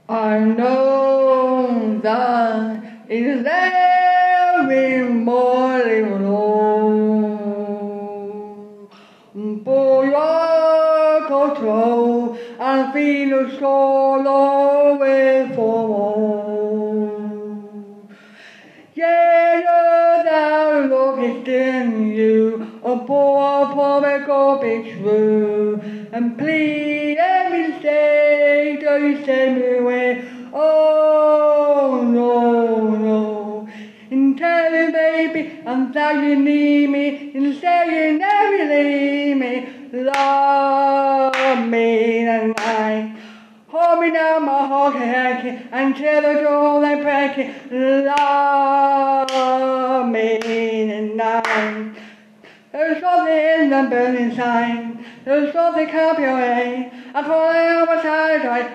I know that is every morning long for your control and feel so away for more. Yeah, that love is in you, a poor go be true, and please let me stay till you send me away. Oh no, no. And tell me, baby, I'm that you need me, and say you never leave me. Love me tonight. Hold me down, my heart aching, until the door they breaking. Love me tonight. There's something in the burning sign. There's something can't be away. I call out my side right.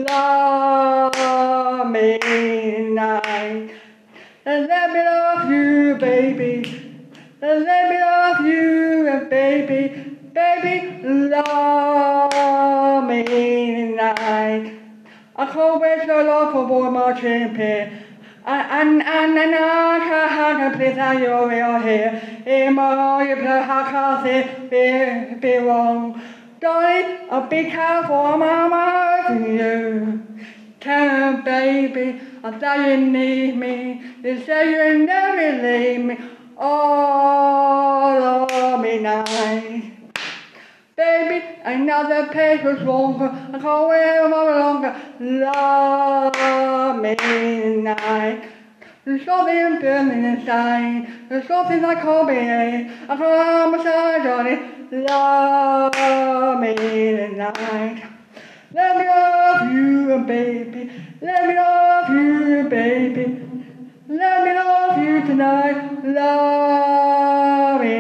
Love me tonight. And let me love you, baby. And let me love you, baby. Baby, love me tonight. I can't wait so long for more marching pit. And I can't please that you're here. In my heart, you play, how can't be wrong. Darling, I'll be careful, I'm asking you. Tell me, baby, I thought you need me. You say you never leave me. All of me night. Baby, another page was longer. I can't wait more longer. Love me tonight. There's something burning inside. There's something I can't be. I can't massage on it. Love me tonight. Let me love you, baby. Let me love you, baby. Let me love you tonight. Love me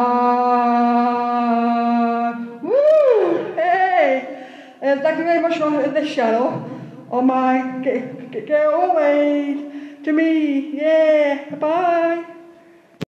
tonight. Woo! Hey! Thank you very much for this channel on my Gail always to me. Yeah. Bye.